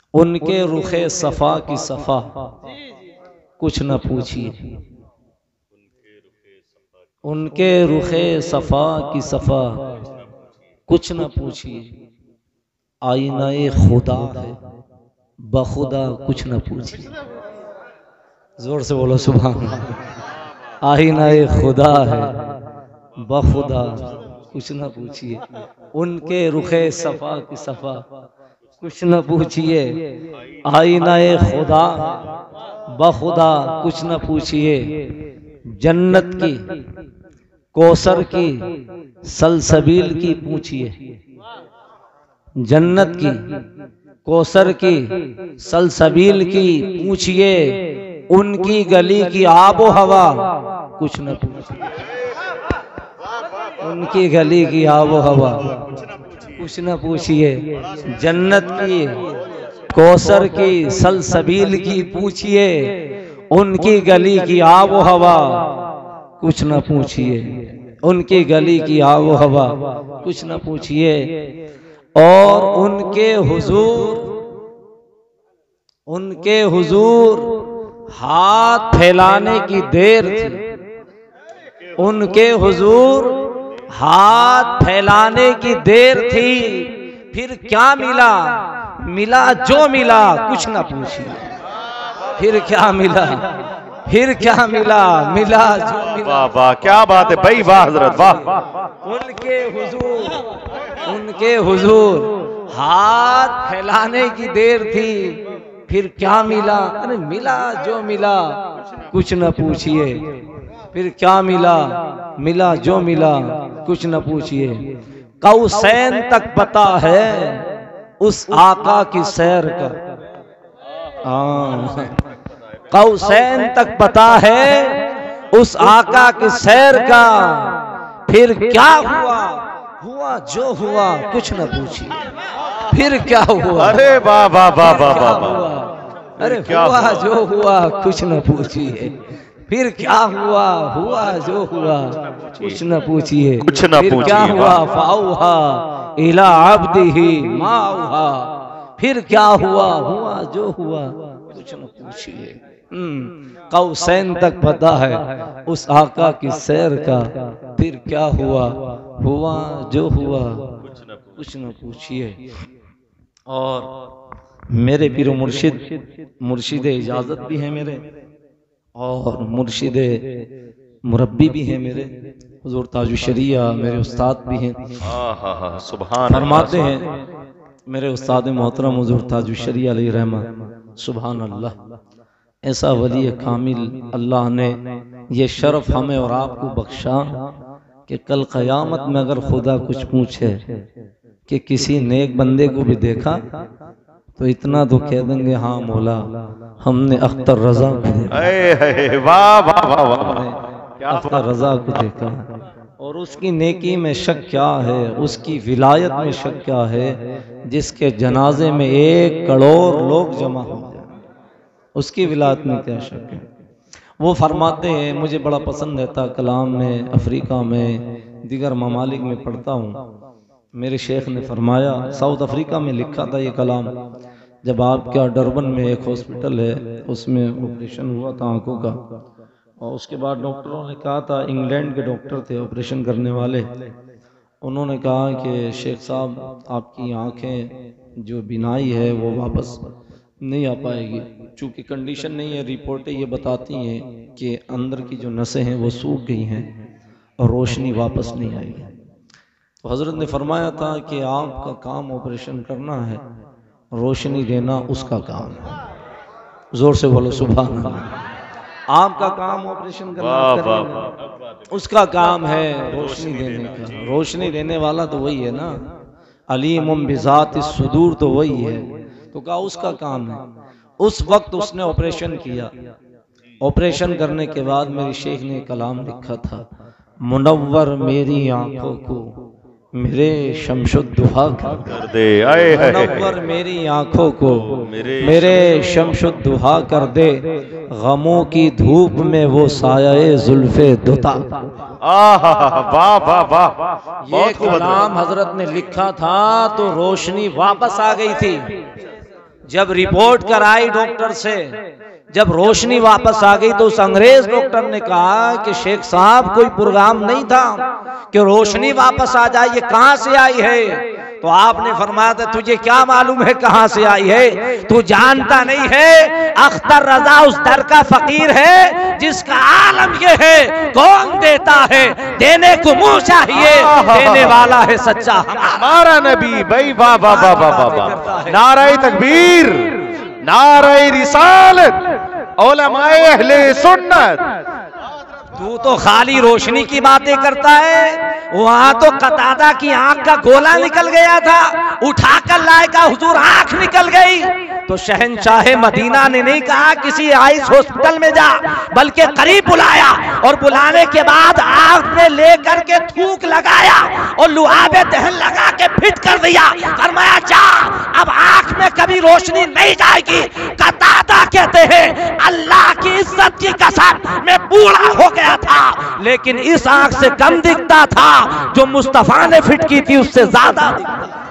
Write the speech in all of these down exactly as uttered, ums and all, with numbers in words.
ان کے رخ صفا کی صفا کچھ نہ پوچھیے، ان کے رخ صفا کی صفا کچھ نہ پوچھیے، آئینہ خدا ہے بخدا کچھ نہ پوچھیے۔ زور سے بولو سبحان اللہ۔ آئینہ خدا ہے بخدا کچھ نہ پوچھیے، ان کے رخ صفا کی صفا کچھ نہ پوچھیے، آئینہ خدا بخدا کچھ نہ پوچھیے، جنت کی کوثر کی سلسبیل کی پوچھیے، جنت کی کوثر کی سلسبیل کی پوچھیے، ان کی گلی کی آب و ہوا کچھ نہ پوچھیے، ان کی گلی کی آب و ہوا کچھ نہ پوچھیے، جنت کی کوثر کی سلسبیل کی پوچھیے، ان کی گلی کی آب و ہوا کچھ نہ پوچھیے، ان کی گلی کی آب و ہوا کچھ نہ پوچھیے، اور ان کے حضور ان کے حضور ہاتھ پھیلانے کی دیر تھی، ان کے حضور ہاتھ پھیلانے کی دیر تھی، پھر کیا ملا؟ ملا جو ملا کچھ نہ پوچھیے، پھر کیا ملا؟ پھر کیا ملا؟ ملا جو ملا۔ واہ واہ کیا بات ہے بھائی، واہ حضرت واہ۔ ان کے حضور ان کے حضور ہاتھ پھیلانے کی دیر تھی، پھر کیا ملا؟ ارے ملا جو ملا کچھ نہ پوچھیے، پھر کیا ملا؟ ملا جو ملا کچھ نہ پوچھیے، قوسین تک پتا ہے اس آقا کی سیر کا، قوسین تک پتا ہے اس آقا کی سیر کا، پھر کیا ہوا؟ ہوا جو ہوا کچھ نہ پوچھیے، پھر کیا ہوا؟ ارے واہ واہ واہ واہ واہ، ارے ہوا جو ہوا کچھ نہ پوچھیے، پھر کیا ہوا؟ ہوا جو ہوا کچھ نہ پوچھیے، کچھ نہ پھر کیا ہوا؟ فاوہا الی عبدہ ما اوہا، پھر کیا ہوا؟ ہوا جو ہوا کچھ نہ پوچھیے۔ قوسین تک پتا ہے اس آقا کی سیر کا، پھر کیا ہوا؟ ہوا جو ہوا کچھ نہ پوچھیے۔ اور میرے پیر و مرشد مرشد اجازت بھی ہیں میرے، اور مرشد مربی بھی ہیں میرے، حضور تاج الشریعہ میرے استاد بھی ہیں، سبحان فرماتے ہیں میرے استاد محترم حضور تاج الشریعہ علیہ رحمہ، سبحان اللہ، ایسا ولی کامل اللہ نے یہ شرف ہمیں اور آپ کو بخشا کہ کل قیامت میں اگر خدا کچھ پوچھے کہ کسی نیک بندے کو بھی دیکھا تو اتنا تو کہہ دیں گے ہاں مولا ہم نے اختر رضا کو دیکھا، اختر رضا کو دیکھا، اور اس کی نیکی میں شک کیا ہے، اس کی ولایت میں شک کیا ہے جس کے جنازے میں ایک کروڑ لوگ جمع ہو جائیں، اس کی ولایت میں کیا شک ہے۔ وہ فرماتے ہیں، مجھے بڑا پسند رہتا کلام میں، افریقہ میں دیگر ممالک میں پڑھتا ہوں، میرے شیخ نے فرمایا، ساؤتھ افریقہ میں لکھا تھا یہ کلام، جب آپ کا ڈربن میں ایک ہاسپٹل ہے اس میں آپریشن ہوا تھا آنکھوں کا، اور اس کے بعد ڈاکٹروں نے کہا تھا، انگلینڈ کے ڈاکٹر تھے آپریشن کرنے والے، انہوں نے کہا کہ شیخ صاحب آپ کی آنکھیں جو بینائی ہے وہ واپس نہیں آ پائے گی، چونکہ کنڈیشن نہیں ہے، رپورٹیں یہ بتاتی ہیں کہ اندر کی جو نسیں ہیں وہ سوکھ گئی ہیں اور روشنی واپس نہیں آئی ہے۔ تو حضرت نے فرمایا تھا کہ آپ کا کام آپریشن کرنا ہے، روشنی دینا اس کا کام ہے، زور سے بولو سبحان اللہ۔ آپ کا کام آپریشن کرنا اس کا کام ہے، روشنی دینے کا، روشنی دینے والا تو وہی ہے نا، علیم بذات الصدور تو وہی ہے، تو کہا اس کا کام ہے۔ اس وقت اس نے آپریشن کیا، آپریشن کرنے کے بعد میری شیخ نے کلام لکھا تھا، منور میری آنکھوں کو میرے شمس الضحیٰ کر دے، منور میری آنکھوں کو میرے شمس الضحیٰ کر دے، غموں کی دھوپ میں وہ سایہ زلف دوتا۔ واہ واہ واہ، یہ کلام حضرت نے لکھا تھا تو روشنی واپس آ گئی تھی، جب رپورٹ کرائی ڈاکٹر سے، جب روشنی واپس آ گئی تو اس انگریز ڈاکٹر نے کہا کہ شیخ صاحب کوئی پروگرام نہیں تھا کہ روشنی واپس آ جائے، یہ کہاں سے آئی ہے؟ تو آپ نے فرمایا تھا تجھے کیا معلوم ہے کہاں سے آئی ہے؟ تو جانتا نہیں ہے اختر رضا اس در کا فقیر ہے جس کا عالم یہ ہے کون دیتا ہے دینے کو منہ چاہیے، دینے والا ہے سچا ہمارا نبی۔ بھائی واہ واہ واہ واہ واہ، نعرہ تکبیر، نعرہ رسالت، علماء اہل سنت۔ تو تو خالی روشنی کی باتیں کرتا ہے، وہاں تو قتادہ کی آنکھ کا گولا نکل گیا تھا، اٹھا کر لائے کا حضور آنکھ نکل گئی تو شہنشاہ مدینہ نے نہیں کہا کسی آئس ہاسپٹل میں جا، بلکہ قریب بلایا اور بلانے کے بعد آنکھ میں لے کر کے تھوک لگایا اور لعاب دہن لگا کے پھٹ کر دیا، فرمایا جا اب آنکھ میں کبھی روشنی نہیں جائے گی۔ قتادہ کہتے ہیں اللہ کی عزت کی قسم میں بوڑھا ہو گیا تھا لیکن اس آنکھ سے کم دکھتا تھا، جو مصطفیٰ نے فٹ کی تھی اس سے زیادہ دکھتا تھا،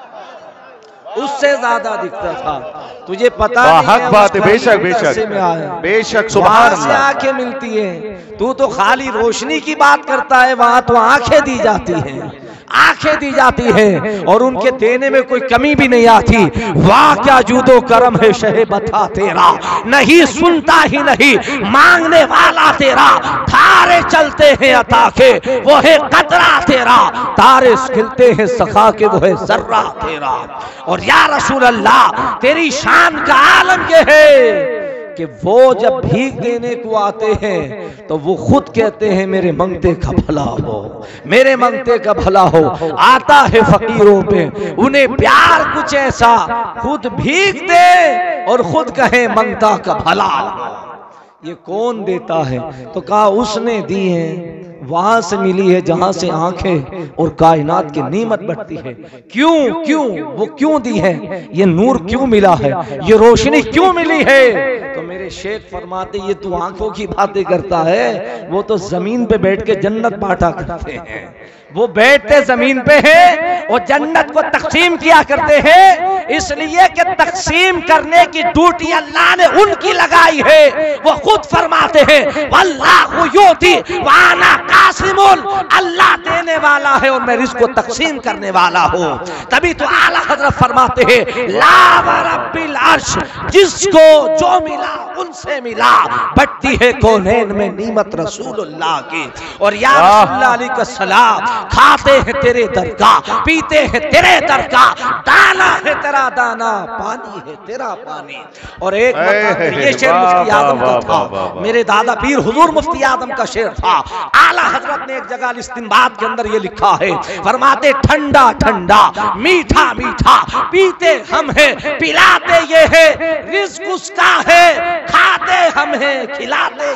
اس سے زیادہ دکھتا تھا۔ تجھے پتا نہیں حق بات ہے، بے شک بے شک بے شک، سبحان اللہ سے اللہ۔ آنکھیں ملتی ہیں، تو تو خالی روشنی کی بات کرتا ہے، وہاں تو آنکھیں دی جاتی ہیں، آنکھیں دی جاتی ہیں اور ان کے دینے میں کوئی کمی بھی نہیں آتی۔ واہ کیا جود و کرم ہے شہ بتا تیرا، نہیں سنتا ہی نہیں مانگنے والا تیرا، تھارے چلتے ہیں عطا کے وہ ہے قطرہ تیرا، تارے کھلتے ہیں سخا کے وہ ہے ذرہ تیرا۔ اور یا رسول اللہ تیری شان کا عالم یہ ہے کہ وہ جب بھیک دینے کو آتے ہیں تو وہ خود کہتے ہیں میرے منگتے کا بھلا ہو، میرے منگتے کا بھلا ہو۔ آتا ہے فقیروں پہ انہیں پیار کچھ ایسا، خود بھیک دے اور خود کہے منگتا کا بھلا ہو۔ یہ کون دیتا ہے؟ تو کہا اس نے دی ہے، وہاں سے ملی ہے جہاں سے آنکھیں اور کائنات کی نعمت بڑھتی ہے۔ کیوں کیوں وہ کیوں دی ہے؟ یہ نور کیوں ملا ہے؟ یہ روشنی کیوں ملی ہے؟ تو میرے شیخ فرماتے یہ تو آنکھوں کی باتیں کرتا ہے، وہ تو زمین پہ بیٹھ کے جنت بانٹا کرتے ہیں، وہ بیٹھتے زمین پہ ہیں اور جنت کو تقسیم کیا کرتے ہیں، اس لیے کہ تقسیم کرنے کی ڈیوٹی اللہ نے ان کی لگائی ہے۔ وہ خود فرماتے ہیں واللہ یؤتی وانا قاسم، اللہ دینے والا ہے اور میں رزق کو تقسیم کرنے والا ہوں۔ تبھی تو اعلیٰ حضرت فرماتے ہیں لا ورب العرش، جس کو جو ملا ان سے ملا، بٹتی ہے کونین میں نعمت رسول اللہ کی۔ اور یا رسول اللہ علیہ السلام کھاتے ہیں تیرے در کا، پیتے ہیں تیرے در کا، دانا ہے تیرا دانا، پانی ہے تیرا پانی۔ اور ایک مقام یہ شعر مفتی اعظم کا تھا، میرے دادا پیر حضور مفتی اعظم کا شعر تھا۔ اعلیٰ حضرت نے ایک جگہ الاستنباط کے اندر یہ لکھا ہے، فرماتے ٹھنڈا ٹھنڈا میٹھا میٹھا پیتے ہم ہیں پلاتے یہ ہے، رزق اس کا ہے کھاتے ہم ہیں کھلاتے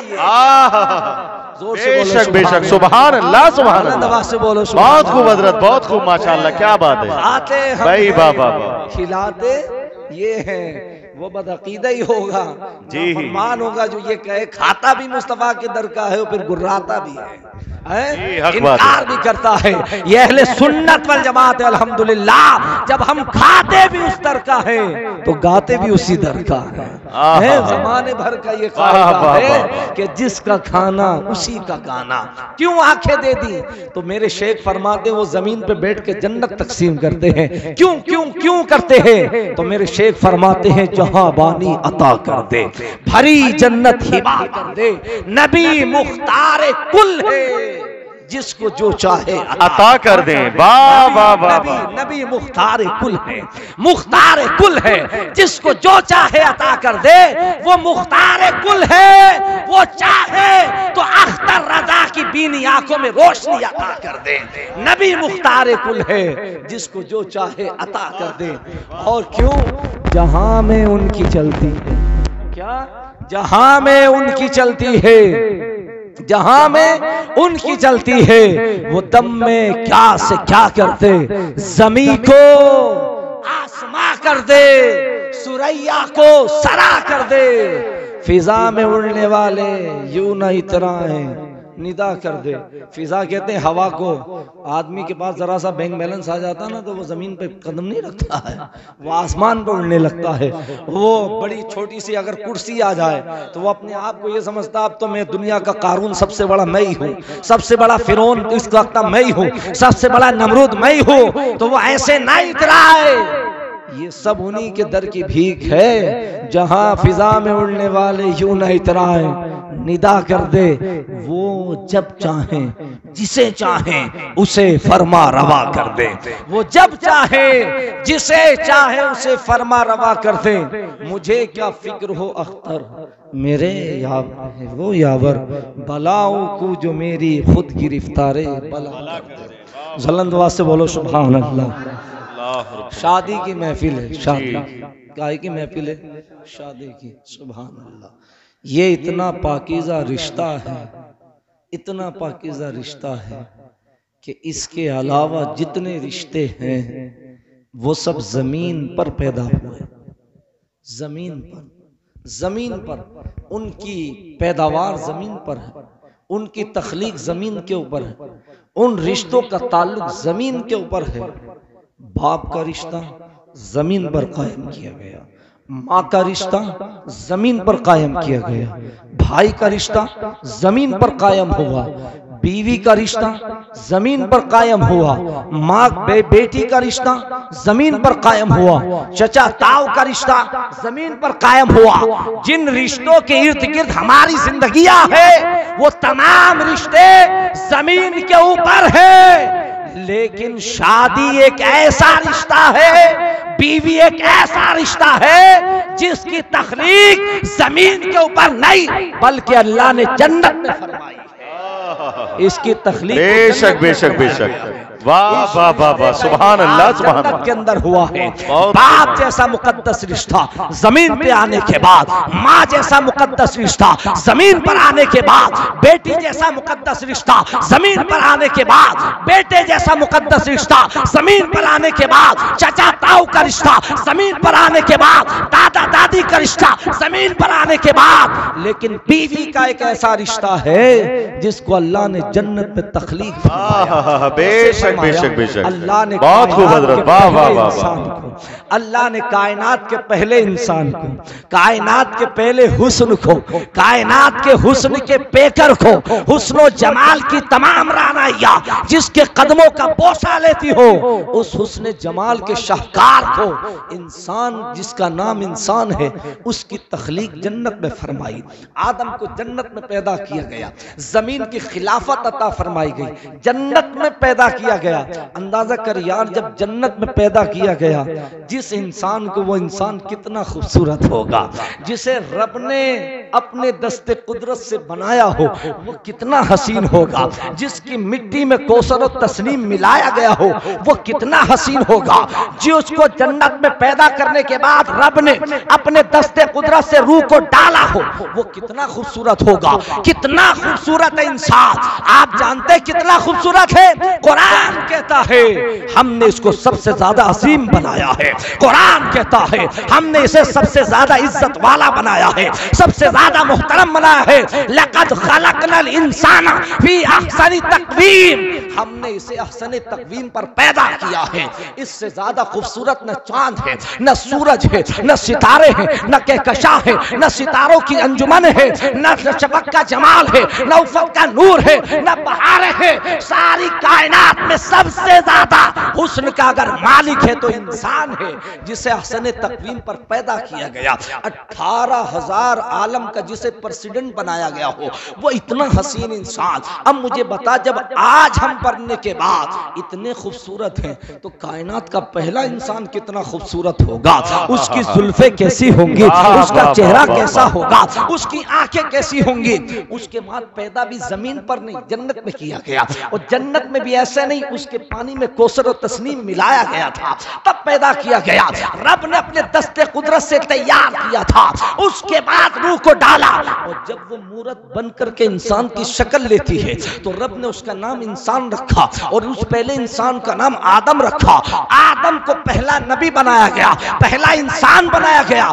یہ۔ بے شک بے شک، سبحان اللہ سبحان اللہ، سے بولو بہت خوب حضرت، بہت خوب، ماشاءاللہ کیا بات ہے۔ کھاتے ہم بھائی بابا بابا، کھلاتے یہ ہیں، وہ بدعقیدہ ہی ہوگا، جی فرمان ہوگا جو یہ کہے کھاتا بھی مصطفیٰ کے در کا ہے اور پھر گراتا بھی ہے، انکار بھی کرتا ہے۔ یہ اہل سنت والجماعت الحمدللہ، جب ہم کھاتے بھی اس در کا ہے تو گاتے بھی اسی در کا ہے۔ زمانے بھر کا یہ قاعدہ ہے کہ جس کا کھانا اسی کا گانا۔ کیوں آنکھیں دے دی؟ تو میرے شیخ فرماتے ہیں وہ زمین پہ بیٹھ کے جنت تقسیم کرتے ہیں۔ کیوں کیوں کیوں کرتے ہیں؟ تو میرے شیخ فرماتے ہیں جہاں بانی عطا کر دے، بھری جنت ہبا کر دے، نبی مختار کل ہے، جس کو جو چاہے عطا کر دیں۔ واہ واہ واہ، نبی نبی مختار کل ہے، مختار کل ہے، جس کو جو چاہے عطا کر دے، وہ مختار کل ہے، وہ چاہے تو اختر رضا کی بینی آنکھوں میں روشنی عطا کر دے۔ نبی مختار کل ہے، جس کو جو چاہے عطا کر دے۔ اور کیوں؟ جہاں میں ان کی چلتی ہے، کیا؟ جہاں میں ان کی چلتی ہے، جہاں میں ان کی چلتی ہے، وہ دم میں کیا سے کیا کرتے، زمین کو آسماں کر دے، سریا کو سرا کر دے۔ فضا میں اڑنے والے یوں نہ اترائیں، ندا کر دے. فضا کہتے ہیں ہوا کو. آدمی کے پاس ذرا سا بینک بیلنس آ جاتا نا تو وہ زمین پہ قدم نہیں رکھتا ہے, وہ آسمان پہ اڑنے لگتا ہے. وہ بڑی چھوٹی سی اگر کرسی آ جائے تو وہ اپنے آپ کو یہ سمجھتا اب تو میں دنیا کا قارون سب سے بڑا میں ہی ہوں, سب سے بڑا فرعون اس وقت میں ہی ہوں, سب سے بڑا نمرود میں ہی ہوں. تو وہ ایسے نہ اترائے. یہ سب انہی کے در کی بھیک ہے. جہاں فضا میں اڑنے والے یوں نہ اترائے, ندا کر دے وہ جب چاہیں جسے چاہیں اسے فرما روا کر دے. وہ جب چاہے جسے چاہے اسے فرما روا کر دے. مجھے کیا فکر ہو اختر میرے یا وہ یاور, بلاؤں کو جو میری خود گرفتارے بلا. زلند آواز سے بولو سبحان اللہ. شادی کی محفل ہے, شادی کائی کی محفل ہے, شادی کی. سبحان اللہ. یہ اتنا پاکیزہ رشتہ ہے, اتنا پاکیزہ رشتہ ہے کہ اس کے علاوہ جتنے رشتے ہیں وہ سب زمین پر پیدا ہوئے. زمین پر, زمین پر ان کی پیداوار زمین پر ہے, ان کی تخلیق زمین کے اوپر ہے, ان رشتوں کا تعلق زمین کے اوپر ہے. باپ کا رشتہ زمین پر قائم کیا گیا, ماں کا رشتہ زمین پر قائم کیا گیا, بھائی کا رشتہ زمین پر قائم ہوا, بیوی کا رشتہ زمین پر قائم ہوا, ماں بے بیٹی کا رشتہ زمین پر قائم ہوا, چچا تاؤ کا رشتہ زمین پر قائم ہوا. جن رشتوں کے ارد گرد ہماری زندگیاں ہیں وہ تمام رشتے زمین کے اوپر ہیں. لیکن شادی ایک ایسا رشتہ ہے, بیوی ایک ایسا رشتہ ہے جس کی تخلیق زمین کے اوپر نہیں بلکہ اللہ نے جنت میں فرمائی ہے. اس کی تخلیق بے شک بے شک بے شک. واہ واہ واہ واہ, سبحان اللہ سبحان اللہ. جنت کے اندر ہوا ہے. باپ جیسا مقدس رشتہ زمین پہ آنے کے بعد, ماں جیسا مقدس رشتہ زمین پر آنے کے بعد, بیٹی جیسا مقدس رشتہ زمین پر آنے کے بعد, بیٹے جیسا مقدس رشتہ زمین پر آنے کے بعد, چچا تاؤ کا رشتہ زمین پر آنے کے بعد, دادا دادی کا رشتہ زمین پر آنے کے بعد. لیکن بیوی کا ایک ایسا رشتہ ہے جس کو اللہ نے جنت میں تخلیق فرمایا. بے شک بے شک بے شک. اللہ نے بہت خوب حضرت. واہ واہ واہ. اللہ نے کائنات کے پہلے انسان کو, کائنات کے پہلے حسن کو, کائنات کے حسن کے پیکر کو, حسن و جمال کی تمام رعنائیاں جس کے قدموں کا بوسہ لیتی ہو, اس حسن جمال کے شاہکار کو, انسان جس کا نام انسان ہے, اس کی تخلیق جنت میں فرمائی. آدم کو جنت میں پیدا کیا گیا, زمین کی خلافت عطا فرمائی گئی, جنت میں پیدا کیا گیا. اندازہ کر یار, جب جنت میں پیدا کیا گیا, جس انسان کو, وہ انسان کتنا خوبصورت ہوگا. جسے رب نے اپنے دست قدرت سے بنایا ہو وہ کتنا حسین ہوگا. جس کی مٹی میں کوثر و تسنیم ملایا گیا ہو وہ کتنا حسین ہوگا. جس کو جنت میں پیدا کرنے کے بعد رب نے اپنے دست قدرت سے روح کو ڈالا ہو وہ کتنا خوبصورت ہوگا. کتنا خوبصورت ہے انسان. آپ جانتے کتنا خوبصورت ہے؟ قرآن کہتا ہے ہم نے اس کو سب سے زیادہ عظیم بنایا ہے. قرآن کہتا ہے ہم نے اسے سب سے زیادہ عزت والا بنایا ہے, سب سے زیادہ محترم بنایا ہے. لقد خلقنا الانسان فی احسن تقویم, ہم نے اسے احسن تقویم پر پیدا کیا ہے. اس سے زیادہ خوبصورت نہ چاند ہے, نہ سورج ہے, نہ ستارے ہیں, نہ کہکشاں ہے, نہ ستاروں کی انجمن ہے, نہ شفق کا جمال ہے, نہ افق کا نور ہے, نہ بہاریں ہیں. ساری کائنات میں سب سے زیادہ حسن کا اگر مالک ہے تو انسان ہے جسے احسن تقویم پر پیدا کیا گیا. اٹھارہ ہزار عالم کا جسے پریزیڈنٹ بنایا گیا ہو وہ اتنا حسین انسان. اب مجھے بتا, جب آج ہم پڑھنے کے بعد اتنے خوبصورت ہیں تو کائنات کا پہلا انسان کتنا خوبصورت ہوگا. اس کی زلفیں کیسی ہوں گی, اس کا چہرہ کیسا ہوگا, اس کی آنکھیں کیسی ہوں گی. اس کے بعد پیدا بھی زمین پر نہیں جنت میں کیا گیا, اور جنت میں بھی ایسے نہیں, اس کے پانی میں کوثر و تسنیم ملایا گیا تھا تب پیدا کیا گیا. رب نے اپنے دست قدرت سے تیار کیا تھا, اس کے بعد روح کو ڈالا, اور جب وہ مورت بن کر کے انسان کی شکل لیتی ہے تو رب نے اس کا نام انسان رکھا, اور اس پہلے انسان کا نام آدم رکھا. آدم کو پہلا نبی بنایا گیا, پہلا انسان بنایا گیا.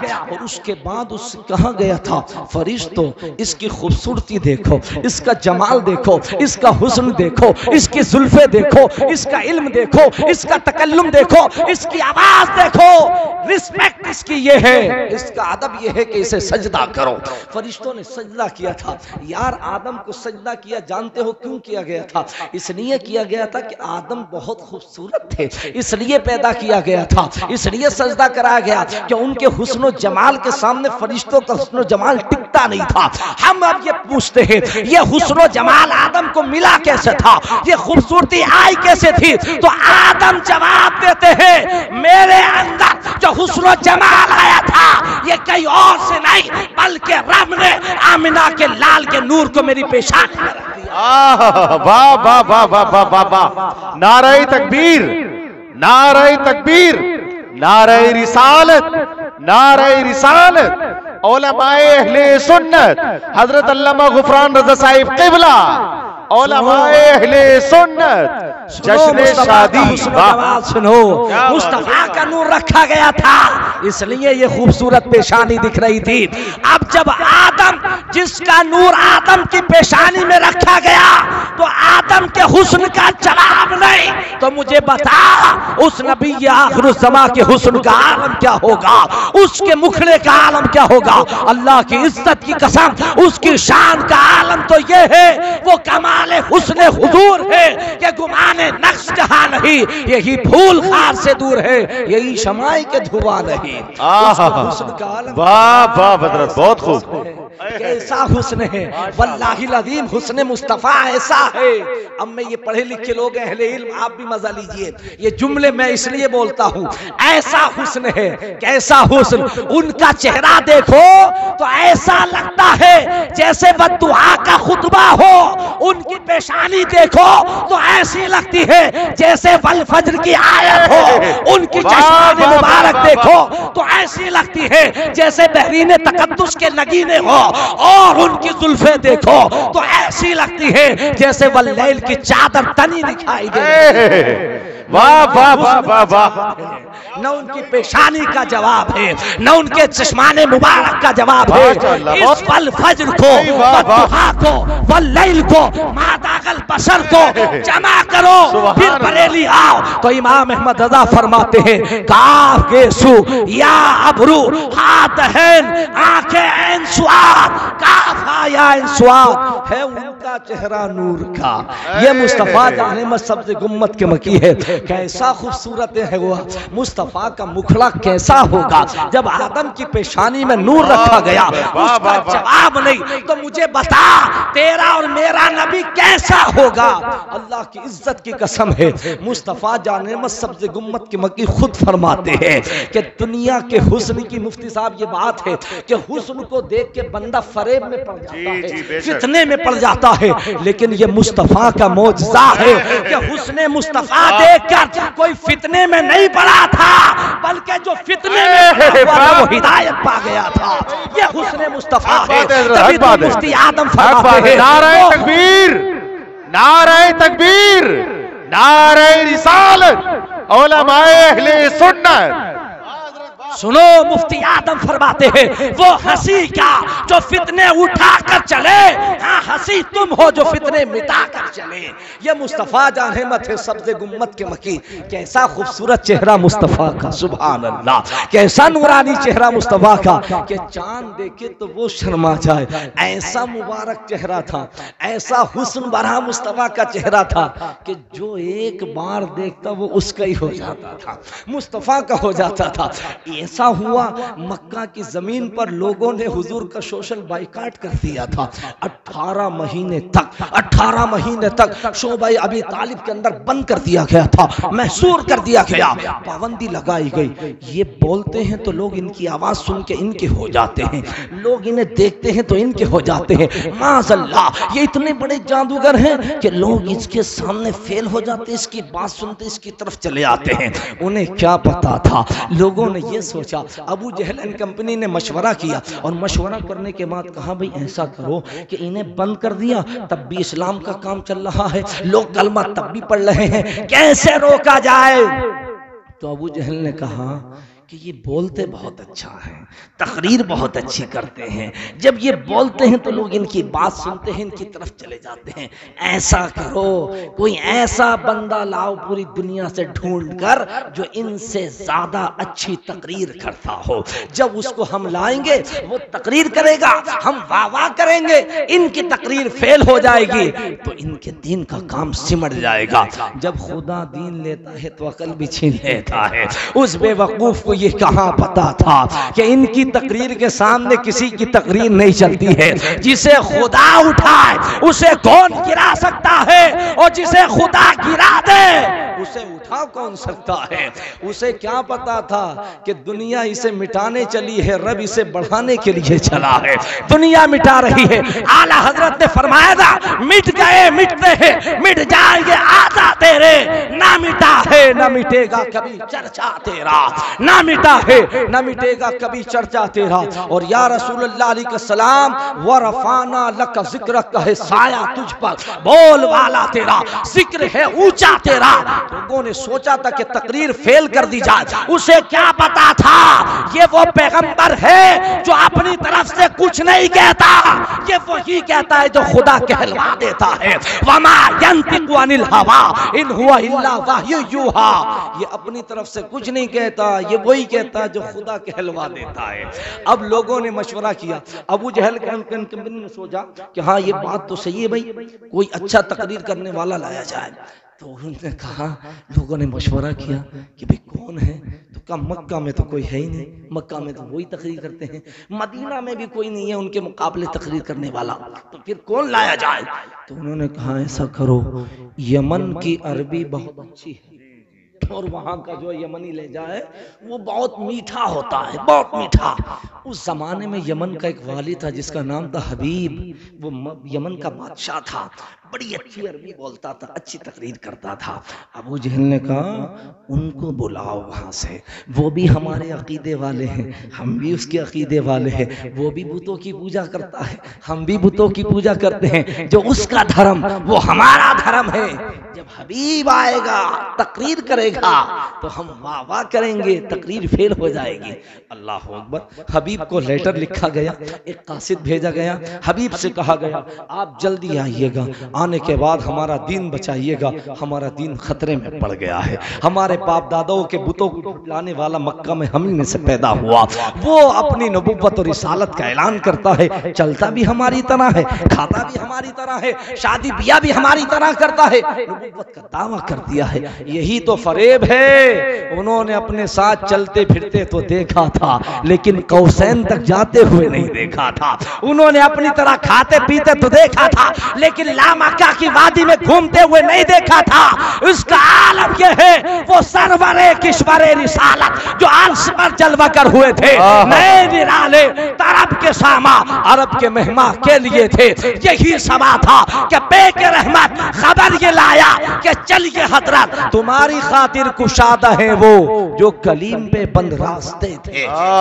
اور اس کے بعد اس سے کہا گیا تھا فرشتوں اس کی خوبصورتی دیکھو، اس کا جمال دیکھو، اس کا حسن دیکھو، اس کی زلفیں دیکھو، اس کا علم دیکھو، اس کا تکلم دیکھو، اس کی آواز دیکھو، رسپیکٹ اس کی یہ ہے، اس کا ادب یہ ہے کہ اسے سجدہ کرو۔ فرشتوں نے سجدہ کیا تھا۔ یار آدم کو سجدہ کیا جانتے ہو کیوں کیا گیا تھا؟ اس لیے کیا گیا تھا کہ آدم بہت خوبصورت تھے، اس لیے پیدا کیا گیا تھا، اس لیے سجدہ کرایا گیا کہ ان کے حسن و جمال کے سامنے فرشتوں کا حسن و جمال ٹکتا نہیں تھا۔ ہم اب یہ پوچھتے ہیں یہ حسن و جمال آدم کو ملا کیسے تھا؟ یہ خوبصورتی آئی کیسے تھی؟ تو آدم جواب دیتے ہیں میرے اندر جو حسن و جمال آیا تھا یہ کئی اور سے نہیں بلکہ رب نے آمنہ کے لال کے نور کو میری پیشانی میں رکھ دیا۔ واہ واہ واہ واہ واہ واہ واہ، نعرہ تکبیر، نعرہ تکبیر، نعرہ رسالت، نعرہ رسالت، علماء اہل سنت، حضرت علامہ غفران رضا صاحب قبلہ، علماء اہل سنت، جشن شادی۔ سنو مصطفیٰ کا نور رکھا گیا تھا اس لیے یہ خوبصورت پیشانی دکھ رہی تھی۔ اب جب آدم جس کا نور آدم کی پیشانی میں رکھا گیا تو آدم کے حسن کا جواب نہیں، تو مجھے بتا اس نبی آخر الزمان کے حسن کا عالم کیا ہوگا، اس کے مکھڑے کا عالم کیا ہوگا؟ اللہ کی عزت کی قسم اس کی شان کا عالم تو یہ ہے وہ کمال حسن حضور ہے کہ گمان نقش جہاں نہیں، یہی پھول خار سے دور ہے، یہی شمائی کے دھواں نہیں۔ واہ واہ حضرت بہت خوب، کیسا حسن ہے، واللہ العظیم حسن مصطفیٰ ایسا ہے۔ اب میں یہ پڑھے لکھے لوگ ہیں اہل علم، آپ بھی مزہ لیجئے، یہ جملے میں اس لیے بولتا ہوں ایسا حسن ہے، کیسا حسن، ان کا چہرہ دیکھو تو ایسا لگتا ہے جیسے بددعا کا خطبہ ہو، ان کی پیشانی دیکھو تو ایسی لگتی ہے جیسے والفجر کی آیت ہو، ان کی چشمان مبارک دیکھو تو ایسی لگتی ہے جیسے بحرین تقدس کے نگینے ہو، اور ان کی زلفیں دیکھو تو ایسی لگتی ہے جیسے واللیل کی چادر تنی دکھائی دے۔ واہ واہ واہ واہ واہ، نہ ان کی پیشانی کا جواب ہے، نہ ان کے چشمان مبارک کا جواب ہے۔ اس والفجر کو، والضحیٰ کو، واللیل کو، ما داغ البصر کو جمع کرو پھر بریلی آؤ تو امام احمد رضا فرماتے ہیں کاف گیسو یا ابرو ہاتھ ہین آنکھیں این سواد، کاف آیا این سواد ہے ان کا چہرہ نور کا۔ یہ مصطفیٰ جان احمد سبز گمت کے مکی ہے، کیسا خوبصورت ہے وہ مصطفیٰ کا مکھڑا کیسا ہوگا جب آدم کی پیشانی میں نور رکھا گیا، اس کا جواب نہیں، تو مجھے بتا تیرا اور میرا نبی کیسا ہوگا؟ اللہ کی عزت کی قسم ہے مصطفیٰ جان احمد سبز گمت کے مکی خود فرماتے ہیں کہ دنیا کے حسن کی، مفتی صاحب یہ بات ہے کہ حسن کو دیکھ کے بندہ فریب میں پڑ جاتا ہے، فتنے میں پڑ جاتا ہے، لیکن یہ مصطفیٰ کا معجزہ ہے کہ حسن مصطفیٰ دیکھ کر کوئی فتنے میں نہیں پڑا تھا بلکہ جو فتنے میں پڑا ہوا وہ ہدایت پا گیا تھا۔ یہ حسن مصطفیٰ ہے، تبھی تو مفتی آدم فرماتے ہیں نعرہ تکبیر، نعرہ تکبیر، نعرہ رسالت، علماء اہل سنت۔ سنو مفتی آدم فرماتے ہیں وہ ہنسی کا جو فتنے اٹھا کر چلے، ہاں ہنسی تم ہو جو فتنے مٹا کر چلے۔ یہ مصطفیٰ جان احمد ہے سبز گمت کے مکی، کیسا خوبصورت چہرہ مصطفیٰ کا، سبحان اللہ، کیسا نورانی چہرہ مصطفیٰ کا کہ چاند دیکھے تو وہ شرما جائے، ایسا مبارک چہرہ تھا، ایسا حسن بھرا مصطفیٰ کا چہرہ تھا کہ جو ایک بار دیکھتا وہ اس کا ہی ہو جاتا تھا، مصطفیٰ کا ہو جاتا تھا۔ ایسا ہوا مکہ کی زمین پر لوگوں نے حضور کا سوشل بائیکاٹ کر دیا تھا، اٹھارہ مہینے تک اٹھارہ مہینے تک شعبہ ابی طالب کے اندر بند کر دیا گیا تھا، محصور کر دیا گیا، پابندی لگائی گئی۔ یہ بولتے ہیں تو لوگ ان کی آواز سن کے ان کے ہو جاتے ہیں، لوگ انہیں دیکھتے ہیں تو ان کے ہو جاتے ہیں، معاذ اللہ یہ اتنے بڑے جادوگر ہیں کہ لوگ اس کے سامنے فیل ہو جاتے، اس کی بات سنتے اس کی طرف چلے آتے ہیں۔ انہیں کیا پتا تھا، لوگوں نے یہ سوچا، ابو جہل اینڈ کمپنی نے مشورہ کیا اور مشورہ کرنے کے بعد کہا بھئی ایسا کرو کہ انہیں بند کر دیا، تب بھی اسلام کا کام چل رہا ہے، لوگ کلمہ تب بھی پڑھ رہے ہیں، کیسے روکا جائے؟ تو ابو جہل نے کہا کہ یہ بولتے بہت اچھا ہے، تقریر بہت اچھی کرتے ہیں، جب یہ بولتے ہیں تو لوگ ان کی بات سنتے ہیں، ان کی طرف چلے جاتے ہیں۔ ایسا کرو، کوئی ایسا بندہ لاؤ پوری دنیا سے ڈھونڈ کر جو ان سے زیادہ اچھی تقریر کرتا ہو۔ جب اس کو ہم لائیں گے وہ تقریر کرے گا، ہم واہ واہ کریں گے، ان کی تقریر فیل ہو جائے گی تو ان کے دین کا کام سمٹ جائے گا۔ جب خدا دین لیتا ہے تو عقل بھی چھین لیتا ہے۔ اس بے وقوف کو یہ کہاں پتا تھا کہ ان کی تقریر کے سامنے کسی کی تقریر نہیں چلتی ہے۔ جسے خدا اٹھائے اسے کون گرا سکتا ہے، اور جسے خدا گرا دے اسے اٹھا کون سکتا ہے۔ اسے کیا پتا تھا کہ دنیا اسے مٹانے چلی ہے، رب اسے بڑھانے کے لیے چلا ہے۔ دنیا مٹا رہی ہے، اعلیٰ حضرت نے فرمایا تھا مٹ گئے مٹتے ہیں، مٹ جائیں گے آتا تیرے، نہ مٹا ہے نہ مٹے گا کبھی چرچا تیرا، نہ مٹا ہے نہ مٹے گا کبھی چرچا تیرا۔ اور یا رسول اللہ علیہ السلام ورفعنا لک ذکرک ہے سایہ تجھ پر بول والا تیرا، ذکر ہے اونچا تیرا۔ لوگوں نے سوچا تھا کہ تقریر فیل کر دی جائے، اسے کیا پتا تھا یہ وہ پیغمبر ہے جو اپنی طرف سے کچھ نہیں کہتا، یہ وہی کہتا ہے جو خدا کہلوا دیتا ہے۔ وما ينطق عن الهوى ان هو الا وحی یوحی، یہ اپنی طرف سے کچھ نہیں کہتا، یہ وہی کہتا ہے جو خدا کہلوا دیتا ہے۔ اب لوگوں نے مشورہ کیا، ابو جہل نے سوچا کہ ہاں یہ بات تو صحیح ہے بھائی، کوئی اچھا تقریر کرنے والا لایا جائے۔ تو انہوں نے کہا، لوگوں نے مشورہ کیا کہ بھئی کون ہے؟ تو کہا مکہ میں تو کوئی ہے ہی نہیں، مکہ میں تو وہی تقریر کرتے ہیں، مدینہ میں بھی کوئی نہیں ہے ان کے مقابلے تقریر کرنے والا، تو پھر کون لایا جائے؟ تو انہوں نے کہا ایسا کرو، یمن کی عربی بہت اچھی ہے اور وہاں کا جو یمنی لہجہ ہے وہ بہت میٹھا ہوتا ہے، بہت میٹھا۔ اس زمانے میں یمن کا ایک والی تھا جس کا نام تھا حبیب، وہ یمن کا بادشاہ تھا، بڑی اچھی عربی بولتا تھا، اچھی تقریر کرتا تھا۔ ابو جہل نے کہا ان کو بلاؤ وہاں سے، وہ بھی ہمارے عقیدے والے ہیں، ہم بھی اس کے عقیدے والے ہیں، وہ بھی بتوں کی پوجا کرتا ہے، ہم بھی بتوں کی پوجا کرتے ہیں، جو اس کا دھرم وہ ہمارا دھرم ہے۔ جب حبیب آئے گا تقریر کرے گا تو ہم واہ واہ کریں گے، تقریر فیل ہو جائے گی۔ اللہ اکبر۔ حبیب کو لیٹر لکھا گیا، ایک قاصد بھیجا گیا، حبیب سے کہا گیا آپ جلدی آئیے گا، آنے کے بعد ہمارا دین بچائیے گا، ہمارا دین خطرے میں پڑ گیا ہے، ہمارے باپ داداؤں کے بتوں کو لانے والا مکہ میں ہم میں سے پیدا ہوا، وہ اپنی نبوت اور رسالت کا اعلان کرتا ہے، چلتا بھی ہماری طرح ہے، کھاتا بھی ہماری طرح ہے، شادی بیاہ بھی ہماری طرح کرتا ہے، نبوت کا دعویٰ کر دیا ہے۔ یہی تو فریب ہے، انہوں نے اپنے ساتھ چلتے پھرتے تو دیکھا تھا لیکن قوسین تک جاتے ہوئے نہیں دیکھا تھا، انہوں نے اپنی طرح کھاتے پیتے تو دیکھا تھا لیکن لامکہ کی وادی میں گھومتے ہوئے نہیں دیکھا تھا۔ اس کا عالم یہ ہے وہ سرور کشور رسالت جو عرش پر جلوہ کر ہوئے تھے، نئے نرالے طرب کے ساما عرب کے مہماں کے لیے تھے، یہی سما تھا کہ بے کے رحمت خبر یہ لایا کہ چلیے حضرت تمہاری خاطر کشادہ ہیں وہ جو کلیم پہ بند راستے تھے۔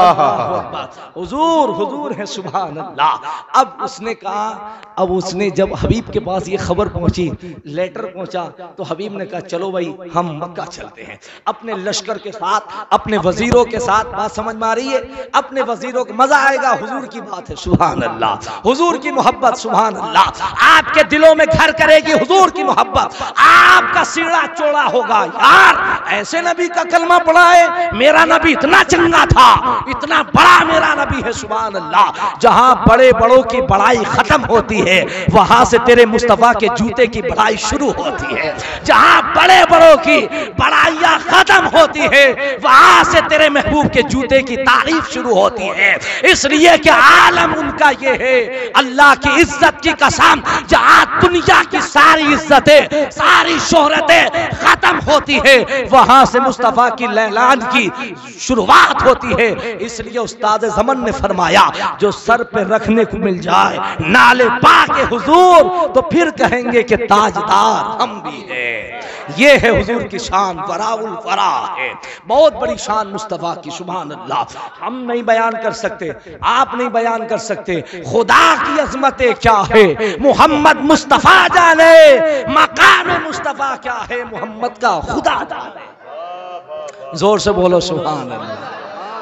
حضور حضور ہے سبحان اللہ۔ اب اس نے کہا، اب اس نے جب حبیب کے پاس یہ خبر پہنچی، لیٹر پہنچا، تو حبیب نے کہا چلو بھائی ہم مکہ چلتے ہیں، اپنے لشکر کے ساتھ، اپنے وزیروں کے ساتھ۔ بات سمجھ میں آ رہی ہے؟ اپنے وزیروں کو مزہ آئے گا، حضور کی بات ہے سبحان اللہ، حضور کی محبت سبحان اللہ آپ کے دلوں میں گھر کرے گی، حضور کی محبت، آپ کا سیڑھا چوڑا ہوگا۔ یار ایسے نبی کا کلمہ پڑھا ہے، میرا نبی اتنا چنگا تھا، اتنا بڑا میرا نبی ہے سبحان اللہ۔ جہاں بڑے بڑوں کی بڑائی ختم ہوتی ہے وہاں سے تیرے مصطفیٰ کے جوتے کی بڑائی شروع ہوتی ہے، جہاں بڑے بڑوں کی بڑائیاں ختم ہوتی ہے وہاں سے تیرے محبوب کے جوتے کی تعریف شروع ہوتی ہے۔ اس لیے کہ عالم ان کا یہ ہے، اللہ کی عزت کی قسم، جہاں دنیا کی ساری عزتیں ساری شہرتیں ختم ہوتی ہے وہاں سے مصطفیٰ کی اعلان کی شروعات ہوتی ہے۔ اس لیے استاد زمن نے فرمایا جو سر پہ رکھنے کو مل جائے نالے پاک حضور تو پھر کہیں گے کہ تاجدار ہم بھی ہیں۔ یہ ہے حضور کی شان، وراء الورا ہے، بہت بڑی شان مصطفیٰ کی سبحان اللہ۔ ہم نہیں بیان کر سکتے، آپ نہیں بیان کر سکتے، خدا کی عظمتیں کیا ہے محمد مصطفیٰ جانے، مقام مصطفیٰ کیا ہے محمد کا خدا جانے۔ زور سے بولو سبحان اللہ۔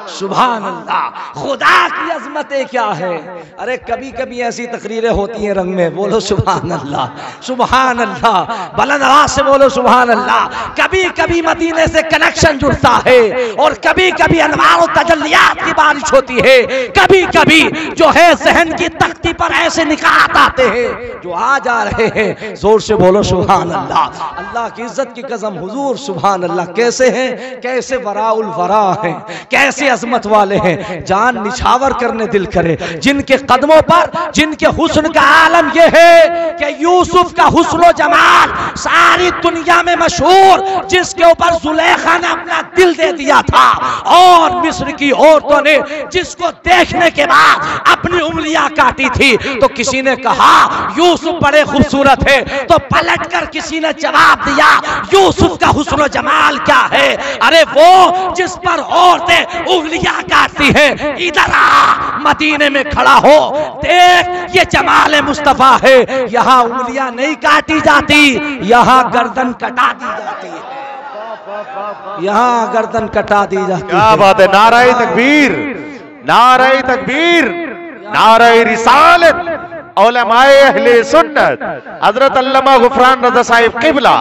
سبحان اللہ. خدا کی عظمتیں کیا ہے. ارے کبھی کبھی ایسی تقریریں ہوتی ہیں رنگ میں, بولو سبحان اللہ, سبحان اللہ, بلند آواز سے بولو سبحان اللہ. کبھی کبھی مدینے سے کنیکشن جڑتا ہے اور کبھی کبھی انوار و تجلیات کی بارش ہوتی ہے. کبھی کبھی جو ہے ذہن کی تختی پر ایسے نکات آتے ہیں جو آ جا رہے ہیں. زور سے بولو سبحان اللہ. اللہ کی عزت کی قسم حضور سبحان اللہ کیسے ہیں, کیسے وراء الورا ہیں, کیسے عظمت والے ہیں. جان نچھاور کرنے دل کرے جن کے قدموں پر, جن کے حسن کا عالم یہ ہے کہ یوسف کا حسن و جمال ساری دنیا میں مشہور, جس کے اوپر زلیخا نے اپنا دل دے دیا تھا اور مصر کی عورتوں نے جس کو دیکھنے کے بعد اپنی انگلیاں کاٹی تھی. تو کسی نے کہا یوسف بڑے خوبصورت ہے, تو پلٹ کر کسی نے جواب دیا یوسف کا حسن و جمال کیا ہے. ارے وہ جس پر عورتیں انگلیاں کاٹتی ہیں, ادھر آ مدینے میں کھڑا ہو, دیکھ یہ جمال مصطفیٰ ہے. یہاں انگلیاں نہیں کاٹی جاتی, یہاں گردن کٹا دی جاتی ہے, یہاں گردن کٹا دی جاتی ہے. کیا بات ہے. نعرہ تکبیر, نعرہ تکبیر, نعرہ رسالت. علماء اہل سنت حضرت علامہ غفران رضا صاحب قبلہ.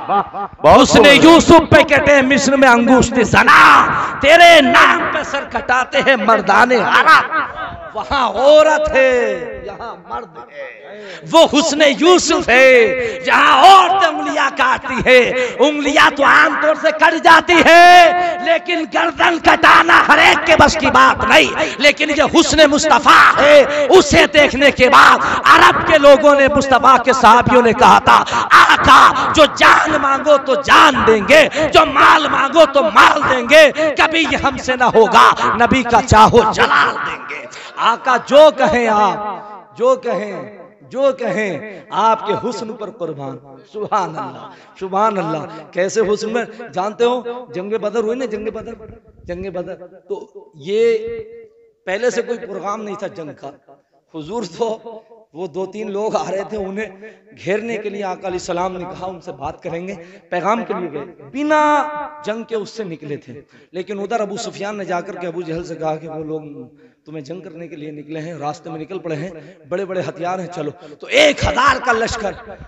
اس نے یوسف پہ کہتے ہیں مصر میں انگوشت زنا, تیرے نام پہ سر کٹاتے ہیں مردان عرب. وہاں عورت ہے, یہاں مرد ہے. وہ حسن یوسف ہے جہاں عورتیں انگلیاں کاٹتی ہے. انگلیاں تو عام طور سے کٹ جاتی ہے, لیکن گردن کٹانا ہر ایک کے بس کی بات نہیں. لیکن یہ حسن مصطفیٰ ہے, اسے دیکھنے کے بعد عرب کے لوگوں نے, مصطفیٰ کے صحابیوں نے کہا تھا آقا جو جان مانگو تو جان دیں گے, جو مال مانگو تو مال دیں گے, کبھی یہ ہم سے نہ ہوگا, نبی کا چاہو جلال دیں گے. آقا جو کہیں آپ, جو کہیں جو کہیں آپ کے حسن پر قربان. سبحان اللہ, سبحان اللہ. کیسے حسن میں جانتے ہو, جنگ بدر ہوئی نا, جنگ بدر, جنگ بدر تو یہ پہلے سے کوئی پروگرام نہیں تھا جنگ کا. حضور تو وہ دو تین لوگ آ رہے تھے, انہیں گھیرنے کے لیے آقا علیہ السلام نے کہا ان سے بات کریں گے, پیغام کے لیے گئے, بنا جنگ کے اس سے نکلے تھے. لیکن ادھر ابو سفیان نے جا کر کے ابو جہل سے کہا کہ وہ لوگ تمہیں جنگ کرنے کے لیے نکلے ہیں, راستے میں نکل پڑے ہیں, بڑے بڑے ہتھیار ہیں, چلو. تو ایک ہزار کا لشکر,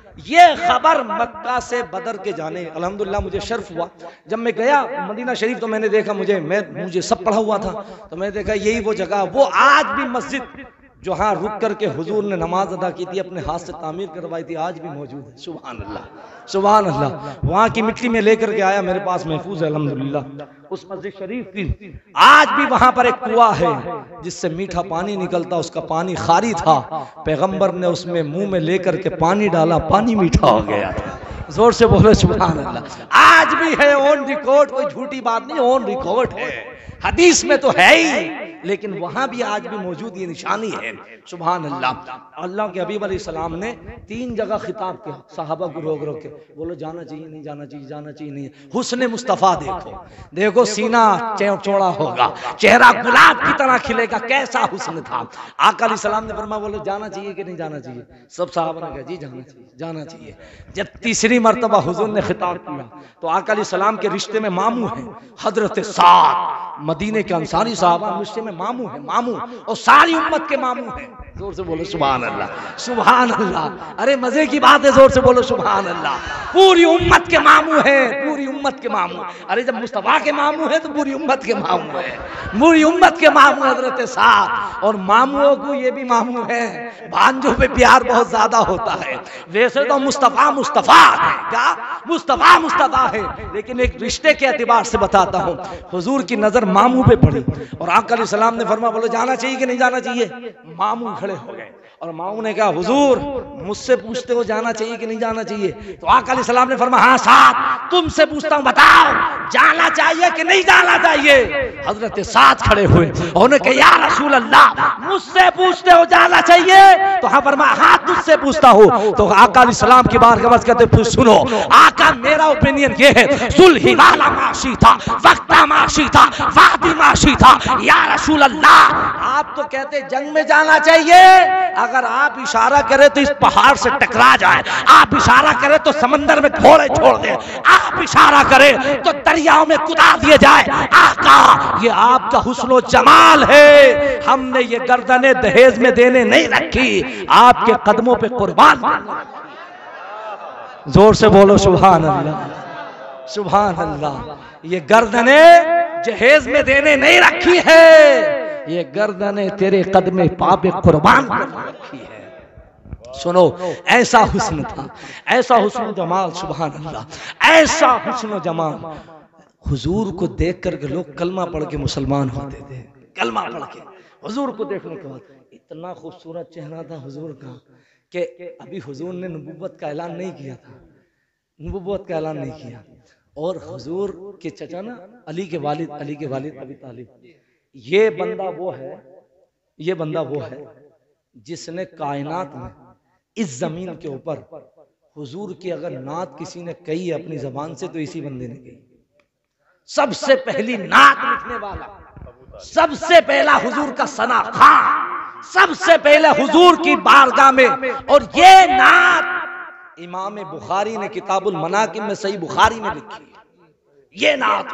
یہ خبر مکہ سے بدر کے جانے. الحمدللہ مجھے شرف ہوا جب میں گیا مدینہ شریف, تو میں نے دیکھا, مجھے میں مجھے سب پڑھا ہوا تھا, تو میں نے دیکھا یہی وہ جگہ, وہ آج بھی مسجد جو ہاں رک کر کے حضور نے نماز ادا کی تھی, اپنے ہاتھ سے تعمیر کروائی تھی, آج بھی موجود ہے. سبحان اللہ, سبحان اللہ. وہاں کی مٹی میں لے کر کے آیا, میرے پاس محفوظ ہے الحمدللہ. اس مسجد شریف کی آج بھی وہاں پر ایک کنواں ہے جس سے میٹھا پانی نکلتا, اس کا پانی خاری تھا, پیغمبر نے اس میں منہ میں لے کر کے پانی ڈالا, پانی میٹھا ہو گیا. زور سے بولو سبحان اللہ. آج بھی ہے آن ریکارڈ, کوئی جھوٹی بات نہیں, آن ریکارڈ ہے, حدیث میں تو ہے ہی, لیکن وہاں بھی آج بھی موجود یہ نشانی ہے. سبحان اللہ. اللہ کے حبیب علیہ السلام نے تین جگہ خطاب کیا صحابہ کو روک روک کے, بولو جانا چاہیے نہیں جانا چاہیے, جانا چاہیے نہیں. حسن مصطفیٰ دیکھو, دیکھو سینہ چوڑا ہوگا, چہرہ گلاب کی طرح کھلے گا, کیسا حسن تھا. آقا علیہ السلام نے فرمایا بولو جانا چاہیے کہ نہیں جانا چاہیے. سب صحابہ نے کہا جی جانا چاہیے, جانا چاہیے. جب تیسری مرتبہ حضور نے خطاب کیا تو آقا علیہ السلام کے رشتے میں ماموں ہیں حضرت سعد, مدینے کے انصاری صحابہ رشتے میں ماموں ہیں, ماموں, اور ساری امت کے ماموں ہیں. زور سے بولو سبحان اللہ, سبحان اللہ. ارے مزے کی بات ہے, زور سے بولو سبحان اللہ. پوری امت کے ماموں ہیں, پوری امت کے ماموں. ارے جب مصطفیٰ کے ماموں ہیں تو پوری امت کے ماموں ہیں, پوری امت کے ماموں حضرت سعد. اور ماموں کو یہ بھی ماموں ہیں, بھانجوں پہ پیار بہت زیادہ ہوتا ہے. ویسے تو مصطفیٰ مصطفیٰ ہے, کیا مصطفیٰ مصطفیٰ ہے, لیکن ایک رشتے کے اعتبار سے بتاتا ہوں. حضور کی نظر ماموں پہ پڑی اور آقا علیہ السلام نے فرمایا بولو جانا چاہیے کہ نہیں جانا چاہیے. ماموں کھڑے ہو گئے اور ماموں نے کہا حضور مجھ سے پوچھتے ہو جانا چاہیے کہ نہیں جانا چاہیے. تو آقا علیہ السلام نے فرمایا ہاں سعد تم سے پوچھتا ہوں, بتاؤ جانا چاہیے کہ نہیں جانا چاہیے. حضرت سعد کھڑے ہوئے اور انہوں نے کہا یا رسول اللہ مجھ سے پوچھتے ہو جانا چاہیے. تو ہاں فرمایا ہاں تجھ سے پوچھتا ہوں. تو آقا علیہ السلام کی بات کا بات کہتے پھر سنو آقا میرا اوپینین یہ ہے, صلح والا معاشی تھا, وقتہ معاشی تھا, وادی معاشی تھا. یا رسول اللہ آپ تو کہتے جنگ میں جانا چاہیے, اگر آپ اشارہ کرے تو اس پہاڑ سے ٹکرا جائے, آپ اشارہ کرے تو سمندر میں گھوڑے چھوڑ دیں, آپ اشارہ کرے تو دریاؤں میں کدا دیے جائے، آقا یہ آپ کا حسن و جمال ہے، ہم نے یہ گردنیں دہیز میں دینے نہیں رکھی، آپ کے قدموں پہ قربان کرنا۔ زور سے بولو سبحان اللہ، سبحان اللہ۔ یہ گردنیں جہیز میں دینے نہیں رکھی ہے، یہ گردنیں تیرے قدم پا پہ قربان کرنے رکھی ہے۔ سنو، ایسا حسن تھا، ایسا حسن و جمال، سبحان اللہ، ایسا حسن و جمال۔ حضور کو دیکھ کر کے لوگ کلمہ پڑھ کے مسلمان ہوتے تھے، کلمہ پڑھ کے حضور کو دیکھنے کے بعد۔ اتنا خوبصورت چہرہ تھا حضور کا کہ ابھی حضور نے نبوت کا اعلان نہیں کیا تھا، نبوت کا اعلان نہیں کیا، اور حضور کے چچا نا علی کے والد، علی کے والد ابی طالب، یہ بندہ وہ ہے، یہ بندہ وہ ہے جس نے کائنات میں اس زمین کے اوپر حضور کی اگر نعت کسی نے کہی ہے اپنی زبان سے تو اسی بندے نے کہی۔ سب سے پہلی نعت لکھنے والا، سب سے پہلا حضور کا ثنا خواں، سب سے پہلے حضور کی بارگاہ میں، اور یہ نعت امام بخاری نے کتاب المناقب میں صحیح بخاری میں لکھی، یہ نعت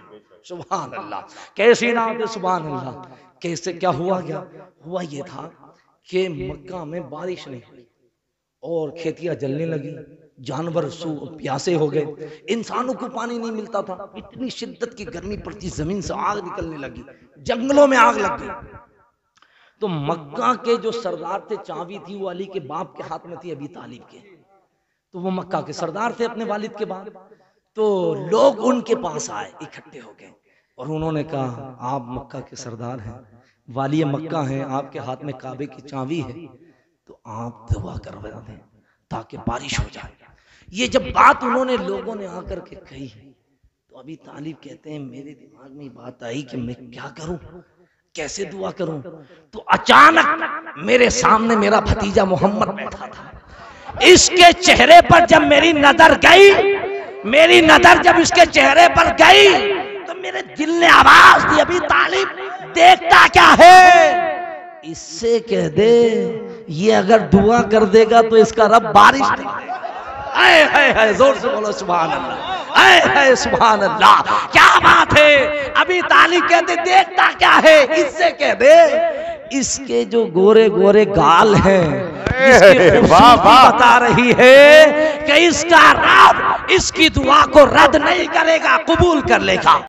سبحان اللہ۔ کیسی نعت ہے سبحان اللہ۔ کیسے کیا ہوا؟ گیا ہوا یہ تھا کہ مکہ میں بارش نہیں ہوئی اور کھیتیاں جلنے لگی، جانور سو پیاسے ہو گئے، انسانوں کو پانی نہیں ملتا تھا، اتنی شدت کی گرمی پڑتی، زمین سے آگ نکلنے لگی، جنگلوں میں آگ لگ گئی۔ تو مکہ کے جو سردار تھے، چاوی تھی وہ علی کے باپ کے ہاتھ میں تھی، ابی طالب کے، تو وہ مکہ کے سردار تھے اپنے والد کے بعد۔ تو لوگ ان کے پاس آئے، اکٹھے ہو گئے، اور انہوں نے کہا آپ مکہ کے سردار ہیں، والی مکہ ہیں، آپ کے ہاتھ میں کعبے کی چاوی ہے، تو آپ دعا کروا دیں تاکہ بارش ہو جائے۔ یہ جب بات انہوں نے لوگوں نے آ کر کے کہی، تو ابی طالب کہتے ہیں میرے دماغ میں بات آئی کہ میں کیا کروں، کیسے دعا کروں؟ تو اچانک میرے سامنے میرا بھتیجا محمد بیٹھا تھا، اس کے چہرے پر جب میری نظر گئی، میری نظر جب اس کے چہرے پر گئی تو میرے دل نے آواز دی، ابی طالب دیکھتا کیا ہے؟ اس سے کہہ دے یہ اگر دعا کر دے گا تو اس کا رب بارش دے گا۔ اے اے اے زور سے بولو سبحان اللہ، اے اے سبحان اللہ، کیا بات ہے۔ ابی طالب کہتے دیکھتا کیا ہے؟ اس سے کہہ دے اس کے جو گورے گورے گال ہیں، اس کی خوبصورتی بتا رہی ہے کہ اس کا رب اس کی دعا کو رد نہیں کرے گا، قبول کر لے گا۔